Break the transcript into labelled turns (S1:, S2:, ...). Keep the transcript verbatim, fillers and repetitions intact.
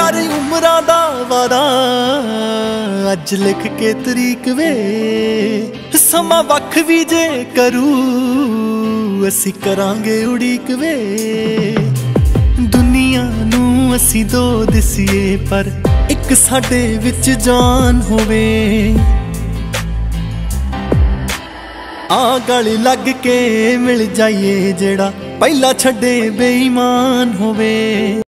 S1: यार उमरां दा वादा अज लिख के तरीक वे समा वख भी जे करू असी करांगे उड़ीक वे दुनिया नू असी दो दिसीए पर एक साडे विच जान होवे आ गल लग के मिल जाइए जेड़ा पहला छड्डे बेईमान होवे।